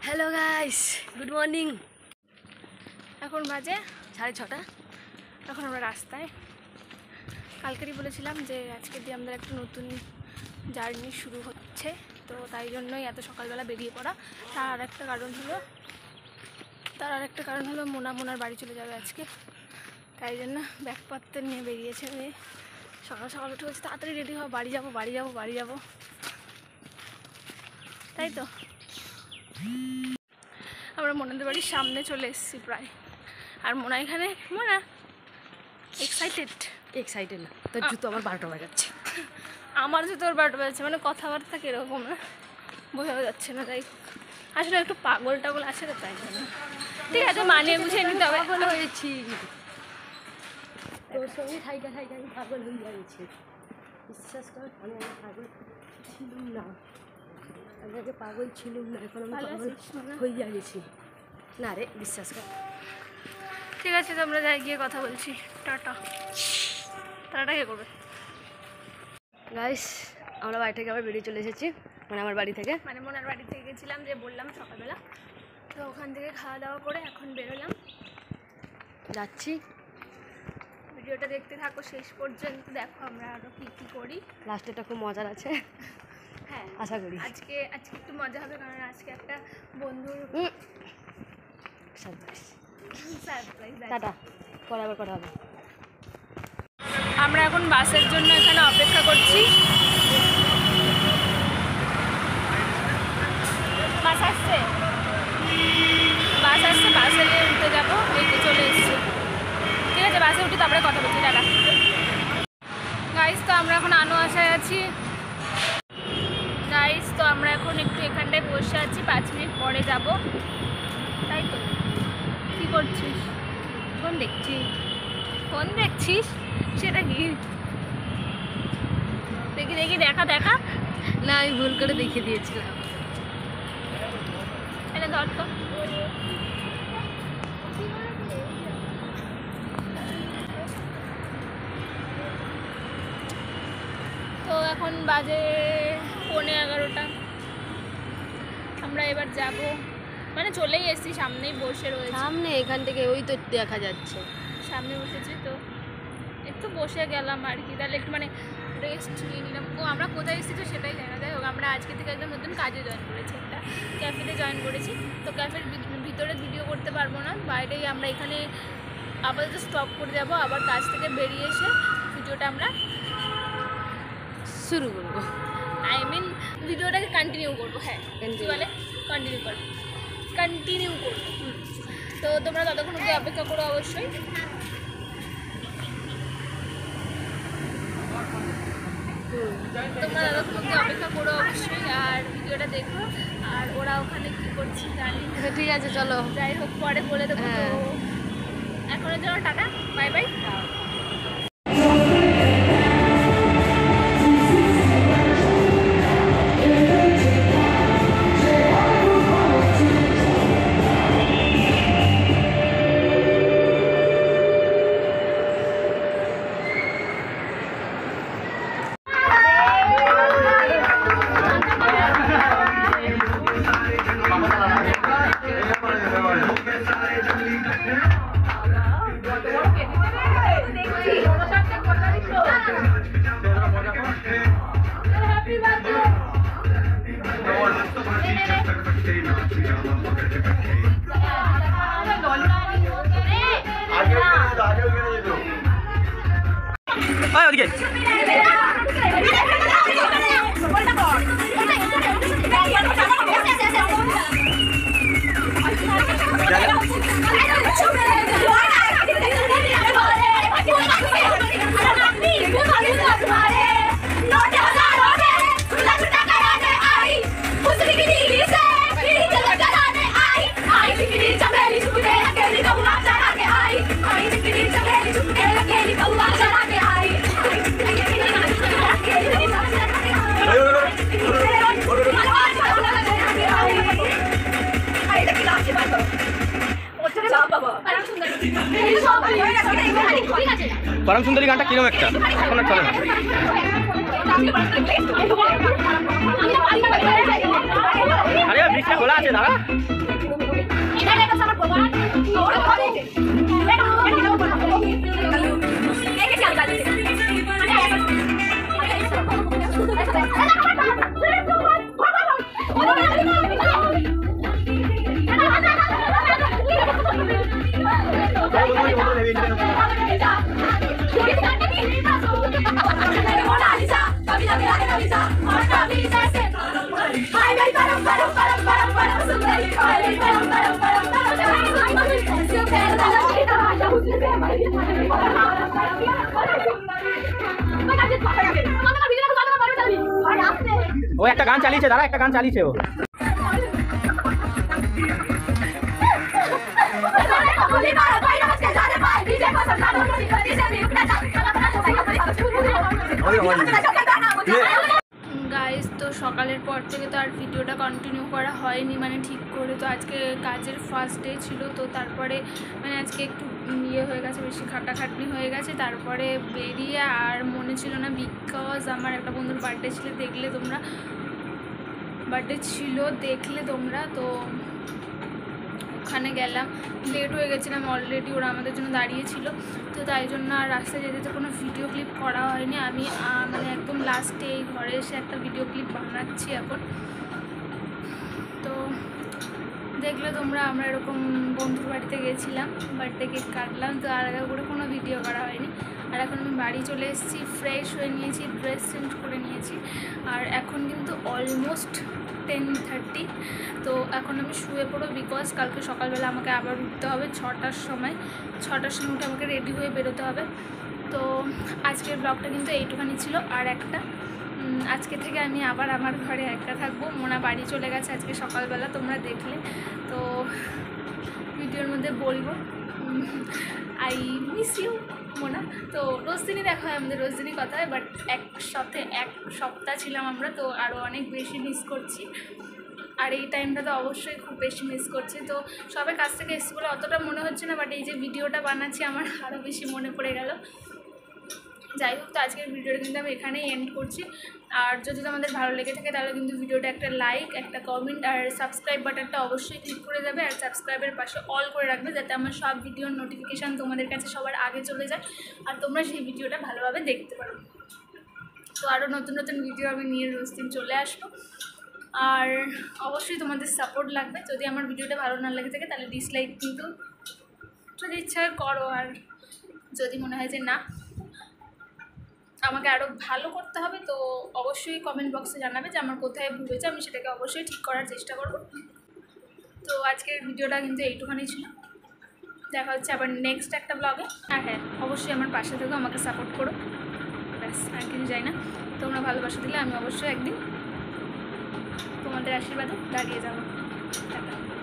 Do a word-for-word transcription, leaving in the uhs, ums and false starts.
Hello guys, good morning. এখন বাজে সাড়ে ছটা। এখন আমরা রাস্তায়। কালকেরই বলেছিলাম যে আজকে দিয়ে আমাদের একটা নতুন জার্নি শুরু হচ্ছে, তো তাই জন্যই এত সকালবেলা বেরিয়ে পড়া। তার আর একটা কারণ হলো তার আর একটা কারণ হলো মোনা মোনার বাড়ি চলে যাবে আজকে, তাই জন্য ব্যাগপত্র নিয়ে বেরিয়েছে। মেয়ে সকাল সকাল উঠে বলছে তাড়াতাড়ি রেডি হওয়া, বাড়ি যাবো বাড়ি যাবো বাড়ি যাবো তাই তো আমরা মোনাদের বাড়ির সামনে চলে এসেছি প্রায়। আর মোনা এখানে মোনা এক্সাইটেড এক্সাইটেড না, তোর জুতো আমার বারোটা বাজাচ্ছে। আমার জুতো ওর বারোটা বাজাচ্ছে, মানে কথাবার্তা কীরকম না বোঝা যাচ্ছে না। তাই আসলে একটু পাগল টাগল আছে তো, তাই জন্য ঠিক আছে মানিয়ে বুঝিয়ে নিতে হবে। পাগল হয়েছি তোর সঙ্গে থাইকা থাইকা আমি পাগল হয়ে যাচ্ছি। বিশ্বাস কর, আমি আগে পাগল ছিলাম না, আমি আগে পাগল ছিলাম না, এখন আমি পাগল হয়ে গেছি। না রে, বিশ্বাস কর। ঠিক আছে, তোমরা যাই গিয়ে কথা বলছি। টাটা। টাটা কে করবে? গাইস, আমরা বাড়ি থেকে আবার বেরিয়ে চলে এসেছি, মানে আমার বাড়ি থেকে, মানে মোনার বাড়ি থেকে গেছিলাম যে বললাম সকালবেলা, তো ওখান থেকে খাওয়া দাওয়া করে এখন বেরোলাম, যাচ্ছি। ভিডিওটা দেখতে থাকো শেষ পর্যন্ত, দেখো আমরা আরও কী কী করি। লাস্টেটা খুব মজার আছে, হ্যাঁ আশা করি। আজকে আজকে একটু মজা হবে, কারণ আজকে একটা বন্ধুর সারপ্রাইজ। সারপ্রাইজ। টাটা, পরে আবার কথা হবে। আমরা এখন বাসের জন্য এখানে অপেক্ষা করছি। বাস আসছে বাস আসছে বাসে নিয়ে উঠতে যাবো। এই তো চলে এসছি। ঠিক আছে, বাসে উঠি তারপরে কথা বলছি। Tata guys. তো আমরা এখন আনো আশায় আছি গাইস। তো আমরা এখন একটু এখানটায় বসে আছি, পাঁচ মিনিট পরে যাব। তাই তো, কী করছিস? ফোন দেখছি। ফোন দেখছিস? সেটা কি? দেখি দেখি দেখা দেখা। না, আমি ভুল করে দেখিয়ে দিয়েছিলাম। এনে ধর তো। তো এখন বাজে পৌনে এগারোটা। আমরা এবার যাব, মানে চলেই এসেছি, সামনেই বসে রয়েছি। সামনে এখান থেকে ওই তো দেখা যাচ্ছে, সামনে বসেছি, তো একটু বসে গেলাম আর কি। তাহলে একটু মানে রেস্ট নিয়ে নিলাম। ও আমরা কোথায় এসেছি তো সেটাই জানা যায়। হোক, আমরা আজকে থেকে একদম নতুন কাজে জয়েন করেছি, একটা ক্যাফেতে জয়েন করেছি। তো ক্যাফের ভিতরে ভিডিও করতে পারবো না, বাইরেই আমরা এখানে আপাতত স্টপ করে যাব। আবার কাজ থেকে বেরিয়ে এসে ভিডিওটা আমরা শুরু করবো। আই মিন ভিডিওটাকে কন্টিনিউ করবো। হ্যাঁ, কী বলে, কন্টিনিউ করবো কন্টিনিউ করবো তো তোমরা ততক্ষণ অবধি অপেক্ষা করো অবশ্যই। তোমরা ততক্ষণ অবধি অপেক্ষা করো অবশ্যই, আর ভিডিওটা দেখো। আর ওরা ওখানে কী করছে জানি। ঠিক আছে, চলো। যাই হোক, পরে বলে দেবো। তো এখনের জন্য টাটা, বাই বাই। परम सुंदरी गानটা কিরকম একটা এখন আর চলে না। আরে বৃষ্টি খোলা আছে দাঁড়া। ও একটা গান চালিয়েছে দাঁড়া, একটা গান চালিয়েছে ও। গাইস, তো সকালের পর থেকে তো আর ভিডিওটা কন্টিনিউ করা হয়নি, মানে ঠিক করে। তো আজকে কাজের ফার্স্ট ডে ছিল, তো তারপরে মানে আজকে একটু ইয়ে হয়ে গেছে, বেশি খাটাখাটনি হয়ে গেছে। তারপরে বেরিয়ে আর মনে ছিল না, বিকজ আমার একটা বন্ধুর বার্থডে ছিল, দেখলে তোমরা বার্থডে ছিল দেখলে তোমরা তো ওখানে গেলাম, লেট হয়ে গেছিলাম অলরেডি, ওরা আমাদের জন্য দাঁড়িয়েছিল। তো তাই জন্য আর রাস্তায় যেতে তো কোনো ভিডিও ক্লিপ করা হয়নি। আমি মানে একদম লাস্টে এই ঘরে এসে একটা ভিডিও ক্লিপ বানাচ্ছি এখন। তো দেখলে তোমরা, আমরা এরকম বন্ধুর বাড়িতে গেছিলাম, বার্থডে কেক কাটলাম, তো আর আগে করে কোনো ভিডিও করা হয়নি। আর এখন আমি বাড়ি চলে এসেছি, ফ্রেশ হয়ে নিয়েছি, ড্রেস চেঞ্জ করে নিয়েছি। আর এখন কিন্তু অলমোস্ট টেন থার্টি। তো এখন আমি শুয়ে পড়ো, বিকজ কালকে সকালবেলা আমাকে আবার উঠতে হবে ছটার সময়। ছটার সময় উঠে আমাকে রেডি হয়ে বেরোতে হবে। তো আজকের ব্লগটা কিন্তু এইটুখানি ছিল। আর একটা, আজকে থেকে আমি আবার আমার ঘরে একা থাকবো। মোনা বাড়ি চলে গেছে আজকে সকালবেলা, তোমরা দেখলে। তো ভিডিওর মধ্যে বলবো আই মিস ইউ মোনা। তো রোজ দিনই দেখা হয় আমাদের, রোজ দিনই কথা হয়, বাট একসাথে এক সপ্তাহ ছিলাম আমরা, তো আরও অনেক বেশি মিস করছি। আর এই টাইমটা তো অবশ্যই খুব বেশি মিস করছি। তো সবাই কাছ থেকে এসেছি বলে অতটা মনে হচ্ছে না, বাট এই যে ভিডিওটা বানাচ্ছি আমার আরও বেশি মনে পড়ে গেল। যাই হোক, তো আজকের ভিডিওটা কিন্তু আমি এখানেই এন্ড করছি। আর যদি তোমাদের ভালো লেগে থাকে তাহলে কিন্তু ভিডিওটা একটা লাইক, একটা কমেন্ট আর সাবস্ক্রাইব বাটনটা অবশ্যই ক্লিক করে দেবে। আর সাবস্ক্রাইবের পাশে অল করে রাখবে, যাতে আমার সব ভিডিওর নোটিফিকেশান তোমাদের কাছে সবার আগে চলে যায় আর তোমরা সেই ভিডিওটা ভালোভাবে দেখতে পারো। তো আরও নতুন নতুন ভিডিও আমি নিয়ে রোজ দিন চলে আসবো। আর অবশ্যই তোমাদের সাপোর্ট লাগবে। যদি আমার ভিডিওটা ভালো না লেগে থাকে তাহলে ডিসলাইক কিন্তু যদি ইচ্ছা করো, আর যদি মনে হয় যে না আমাকে আরও ভালো করতে হবে তো অবশ্যই কমেন্ট বক্সে জানাবে যে আমার কোথায় ভুল হয়েছে, আমি সেটাকে অবশ্যই ঠিক করার চেষ্টা করব। তো আজকের ভিডিওটা কিন্তু এইটুখানি ছিল, দেখা হচ্ছে আবার নেক্সট একটা ব্লগে। আর হ্যাঁ, অবশ্যই আমার পাশে থেকেও আমাকে সাপোর্ট করো, ব্যাস আর কিছু চাই না। তোমরা ভালোবাসা দিলে আমি অবশ্যই একদিন তোমাদের আশীর্বাদে দাঁড়িয়ে যাবো। টাটা।